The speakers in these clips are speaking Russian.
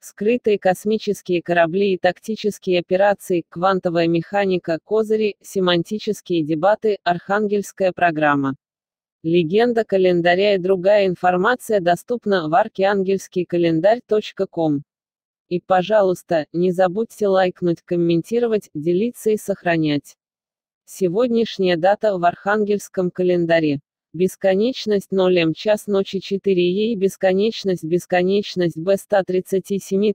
Скрытые космические корабли и тактические операции, квантовая механика, козыри, семантические дебаты, архангельская программа. Легенда календаря и другая информация доступна в archangelskийkalendarь.com. И, пожалуйста, не забудьте лайкнуть, комментировать, делиться и сохранять. Сегодняшняя дата в Архангельском календаре. Бесконечность 0 час ночи 4 и бесконечность Б 137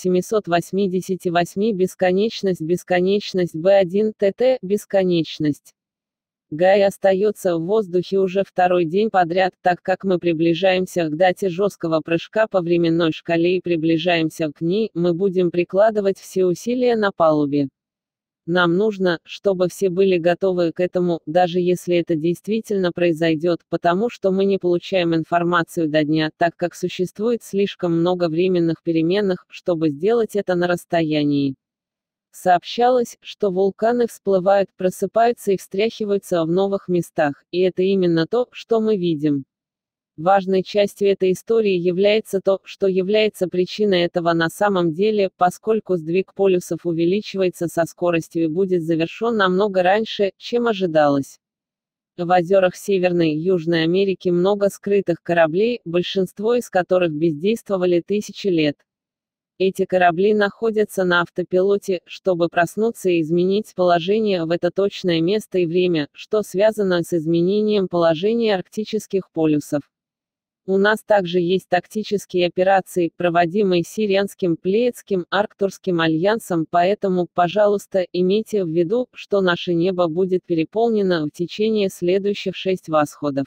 788 бесконечность Б1 ТТ бесконечность. Гай остается в воздухе уже второй день подряд, так как мы приближаемся к дате жесткого прыжка по временной шкале и приближаемся к ней, мы будем прикладывать все усилия на палубе. Нам нужно, чтобы все были готовы к этому, даже если это действительно произойдет, потому что мы не получаем информацию до дня, так как существует слишком много временных переменных, чтобы сделать это на расстоянии. Сообщалось, что вулканы всплывают, просыпаются и встряхиваются в новых местах, и это именно то, что мы видим. Важной частью этой истории является то, что является причиной этого на самом деле, поскольку сдвиг полюсов увеличивается со скоростью и будет завершен намного раньше, чем ожидалось. В озерах Северной и Южной Америки много скрытых кораблей, большинство из которых бездействовали тысячи лет. Эти корабли находятся на автопилоте, чтобы проснуться и изменить положение в это точное место и время, что связано с изменением положения арктических полюсов. У нас также есть тактические операции, проводимые Сирианским, Плеядским, Арктурским альянсом, поэтому, пожалуйста, имейте в виду, что наше небо будет переполнено в течение следующих 6 восходов.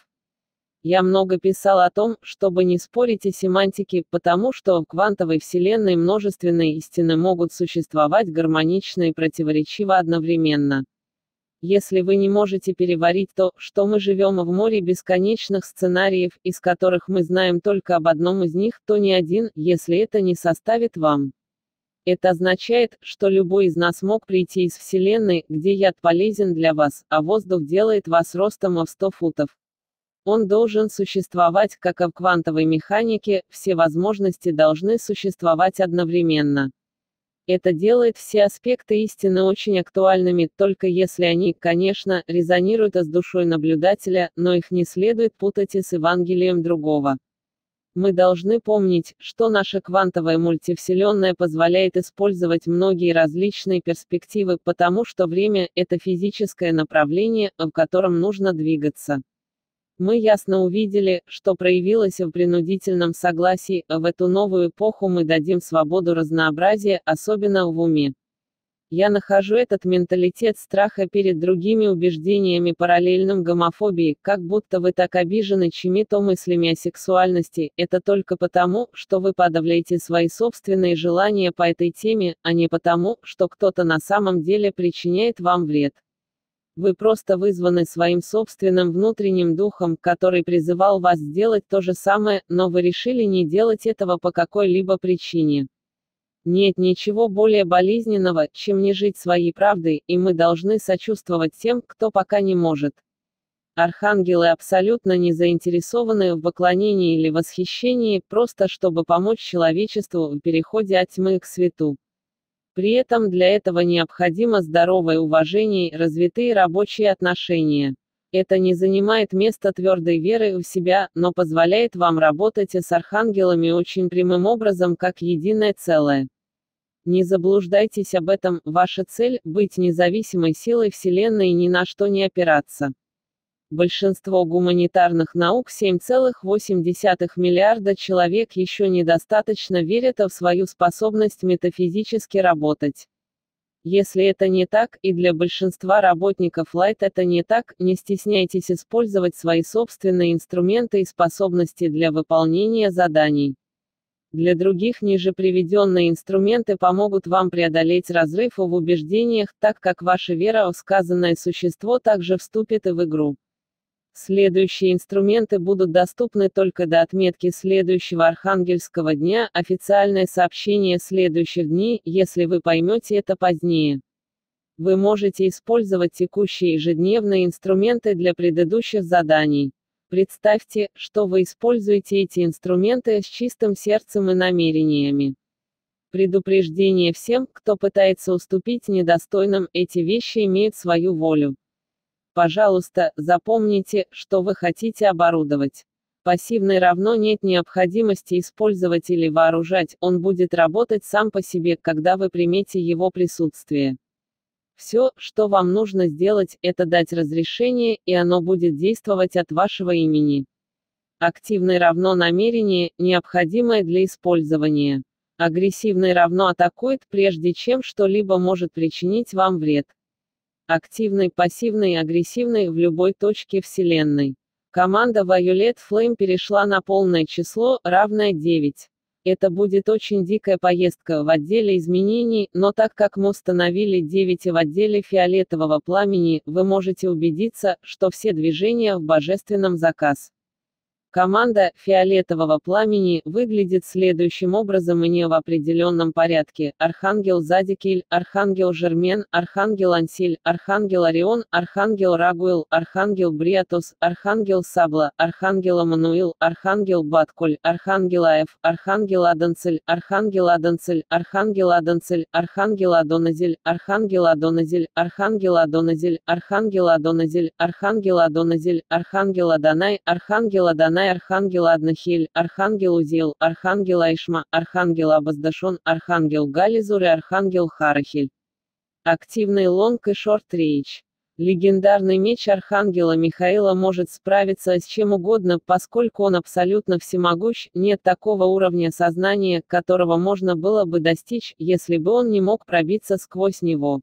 Я много писал о том, чтобы не спорить о семантике, потому что в квантовой вселенной множественные истины могут существовать гармонично и противоречиво одновременно. Если вы не можете переварить то, что мы живем в море бесконечных сценариев, из которых мы знаем только об одном из них, то ни один, если это не составит вам. Это означает, что любой из нас мог прийти из вселенной, где яд полезен для вас, а воздух делает вас ростом в 100 футов. Он должен существовать, как и в квантовой механике, все возможности должны существовать одновременно. Это делает все аспекты истины очень актуальными, только если они, конечно, резонируют с душой наблюдателя, но их не следует путать и с Евангелием другого. Мы должны помнить, что наша квантовая мультивселенная позволяет использовать многие различные перспективы, потому что время – это физическое направление, в котором нужно двигаться. Мы ясно увидели, что проявилось в принудительном согласии, в эту новую эпоху мы дадим свободу разнообразия, особенно в уме. Я нахожу этот менталитет страха перед другими убеждениями параллельным гомофобии, как будто вы так обижены чьими-то мыслями о сексуальности, это только потому, что вы подавляете свои собственные желания по этой теме, а не потому, что кто-то на самом деле причиняет вам вред. Вы просто вызваны своим собственным внутренним духом, который призывал вас сделать то же самое, но вы решили не делать этого по какой-либо причине. Нет ничего более болезненного, чем не жить своей правдой, и мы должны сочувствовать тем, кто пока не может. Архангелы абсолютно не заинтересованы в поклонении или восхищении, просто чтобы помочь человечеству в переходе от тьмы к свету. При этом для этого необходимо здоровое уважение и развитые рабочие отношения. Это не занимает место твердой веры в себя, но позволяет вам работать с архангелами очень прямым образом как единое целое. Не заблуждайтесь об этом, ваша цель – быть независимой силой Вселенной и ни на что не опираться. Большинство гуманитарных наук, 7,8 миллиарда человек, еще недостаточно верят в свою способность метафизически работать. Если это не так, и для большинства работников Light это не так, не стесняйтесь использовать свои собственные инструменты и способности для выполнения заданий. Для других ниже приведенные инструменты помогут вам преодолеть разрыв в убеждениях, так как ваша вера в сказанное существо также вступит и в игру. Следующие инструменты будут доступны только до отметки следующего Архангельского дня, официальное сообщение следующих дней, если вы поймете это позднее. Вы можете использовать текущие ежедневные инструменты для предыдущих заданий. Представьте, что вы используете эти инструменты с чистым сердцем и намерениями. Предупреждение всем, кто пытается уступить недостойным, эти вещи имеют свою волю. Пожалуйста, запомните, что вы хотите оборудовать. Пассивный равно нет необходимости использовать или вооружать, он будет работать сам по себе, когда вы примете его присутствие. Все, что вам нужно сделать, это дать разрешение, и оно будет действовать от вашего имени. Активный равно намерение, необходимое для использования. Агрессивный равно атакует, прежде чем что-либо может причинить вам вред. Активный, пассивный, агрессивный в любой точке Вселенной. Команда Violet Flame перешла на полное число, равное 9. Это будет очень дикая поездка в отделе изменений, но так как мы установили 9 в отделе фиолетового пламени, вы можете убедиться, что все движения в божественном заказ. Команда фиолетового пламени выглядит следующим образом и не в определенном порядке: Архангел Задикиль, Архангел Жермен, Архангел Ансиль, Архангел Орион, Архангел Рагуэл, Архангел Бриатос, Архангел Сабла, Архангел Амануил, Архангел Батколь, Архангел Аев, Архангел Адонцель, Архангел Адонцель, Архангел Адонцель, Архангел Адоназель, Архангел Адоназель, Архангел Адоназель, Архангел Адоназель, Архангел Адоназель, Архангел Адонай, Архангел Адонай, Архангел Аднахиль, Архангел Узил, Архангел Айшма, Архангел Абаздашон, Архангел Гализур и Архангел Харахиль. Активный лонг и шорт-рейдж. Легендарный меч Архангела Михаила может справиться с чем угодно, поскольку он абсолютно всемогущ, нет такого уровня сознания, которого можно было бы достичь, если бы он не мог пробиться сквозь него.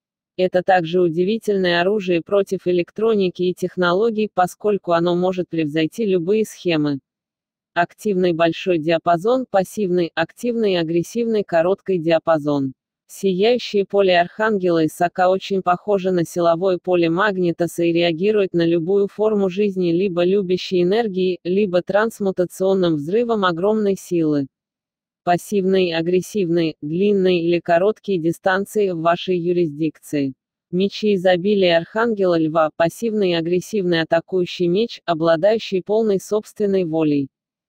Это также удивительное оружие против электроники и технологий, поскольку оно может превзойти любые схемы. Активный большой диапазон, пассивный, активный и агрессивный короткий диапазон. Сияющее поле Архангела Исаака очень похоже на силовое поле Магнитоса и реагирует на любую форму жизни либо любящей энергии, либо трансмутационным взрывом огромной силы. Пассивные, агрессивные, длинные или короткие дистанции в вашей юрисдикции. Мечи изобилия Архангела Льва, пассивный и агрессивный атакующий меч, обладающий полной собственной волей.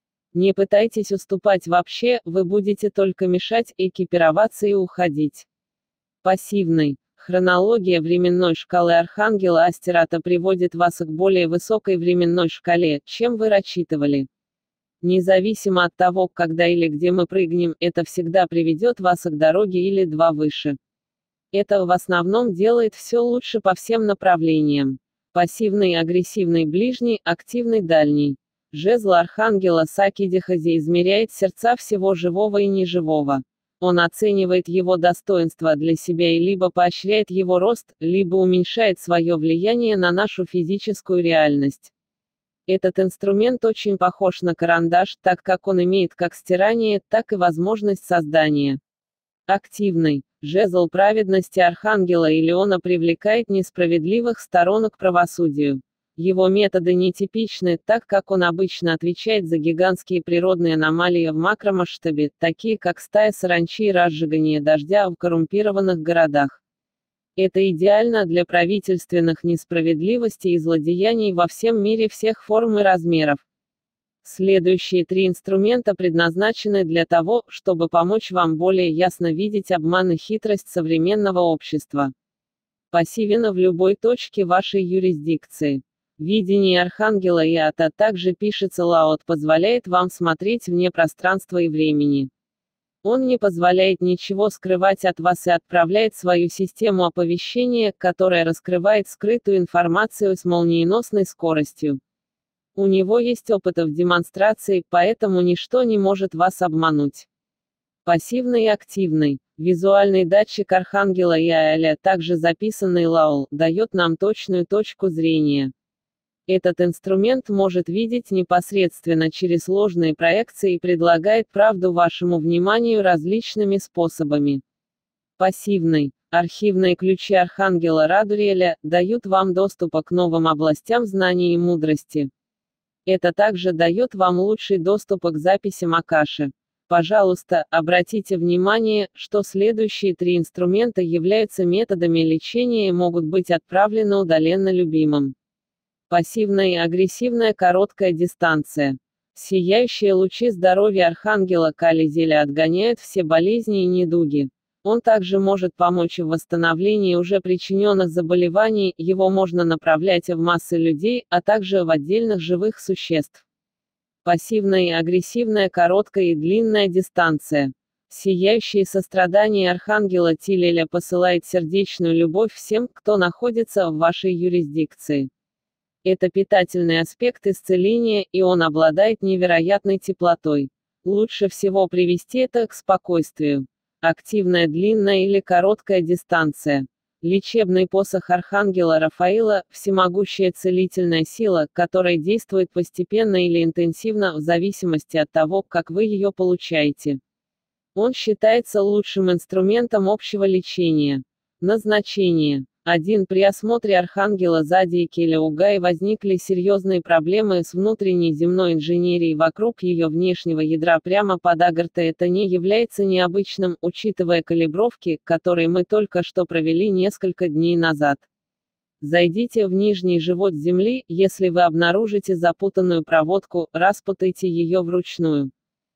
Не пытайтесь уступать вообще, вы будете только мешать, экипироваться и уходить. Пассивный. Хронология временной шкалы Архангела Астерата приводит вас к более высокой временной шкале, чем вы рассчитывали. Независимо от того, когда или где мы прыгнем, это всегда приведет вас к дороге или два выше. Это в основном делает все лучше по всем направлениям. Пассивный, агрессивный ближний, активный дальний. Жезл Архангела Сакидихази измеряет сердца всего живого и неживого. Он оценивает его достоинства для себя и либо поощряет его рост, либо уменьшает свое влияние на нашу физическую реальность. Этот инструмент очень похож на карандаш, так как он имеет как стирание, так и возможность создания. Активный. Жезл праведности Архангела Илиона привлекает несправедливых сторон к правосудию. Его методы нетипичны, так как он обычно отвечает за гигантские природные аномалии в макромасштабе, такие как стая саранчи и разжигание дождя в коррумпированных городах. Это идеально для правительственных несправедливостей и злодеяний во всем мире всех форм и размеров. Следующие три инструмента предназначены для того, чтобы помочь вам более ясно видеть обман и хитрость современного общества. Пассивен в любой точке вашей юрисдикции. Видение Архангела Иата, также пишется Лаот, позволяет вам смотреть вне пространства и времени. Он не позволяет ничего скрывать от вас и отправляет свою систему оповещения, которая раскрывает скрытую информацию с молниеносной скоростью. У него есть опыт в демонстрации, поэтому ничто не может вас обмануть. Пассивный и активный. Визуальный датчик Архангела Иаэля, также записанный Лаул, дает нам точную точку зрения. Этот инструмент может видеть непосредственно через ложные проекции и предлагает правду вашему вниманию различными способами. Пассивный. Архивные ключи Архангела Радуриэля дают вам доступ к новым областям знаний и мудрости. Это также дает вам лучший доступ к записям Акаши. Пожалуйста, обратите внимание, что следующие три инструмента являются методами лечения и могут быть отправлены удаленно любимым. Пассивная и агрессивная короткая дистанция. Сияющие лучи здоровья архангела Кализеля отгоняют все болезни и недуги. Он также может помочь в восстановлении уже причиненных заболеваний, его можно направлять в массы людей, а также в отдельных живых существ. Пассивная и агрессивная короткая и длинная дистанция. Сияющее сострадание архангела Тилеля посылает сердечную любовь всем, кто находится в вашей юрисдикции. Это питательный аспект исцеления, и он обладает невероятной теплотой. Лучше всего привести это к спокойствию. Активная длинная или короткая дистанция. Лечебный посох архангела Рафаила – всемогущая целительная сила, которая действует постепенно или интенсивно в зависимости от того, как вы ее получаете. Он считается лучшим инструментом общего лечения. Назначение. 1. При осмотре архангела Задии Келеугай возникли серьезные проблемы с внутренней земной инженерией вокруг ее внешнего ядра прямо под Агартой. Это не является необычным, учитывая калибровки, которые мы только что провели несколько дней назад. Зайдите в нижний живот Земли, если вы обнаружите запутанную проводку, распутайте ее вручную.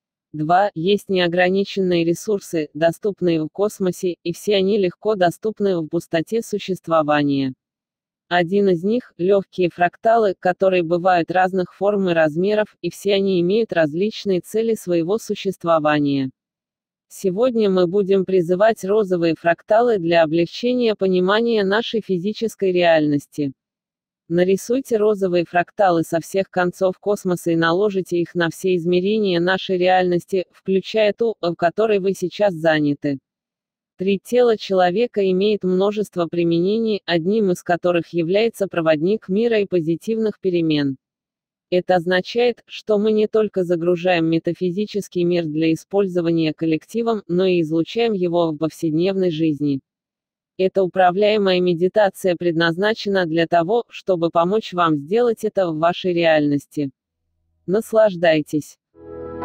2. Есть неограниченные ресурсы, доступные в космосе, и все они легко доступны в пустоте существования. Один из них – легкие фракталы, которые бывают разных форм и размеров, и все они имеют различные цели своего существования. Сегодня мы будем призывать розовые фракталы для облегчения понимания нашей физической реальности. Нарисуйте розовые фракталы со всех концов космоса и наложите их на все измерения нашей реальности, включая ту, в которой вы сейчас заняты. 3. Тело человека имеет множество применений, одним из которых является проводник мира и позитивных перемен. Это означает, что мы не только загружаем метафизический мир для использования коллективом, но и излучаем его в повседневной жизни. Эта управляемая медитация предназначена для того, чтобы помочь вам сделать это в вашей реальности. Наслаждайтесь.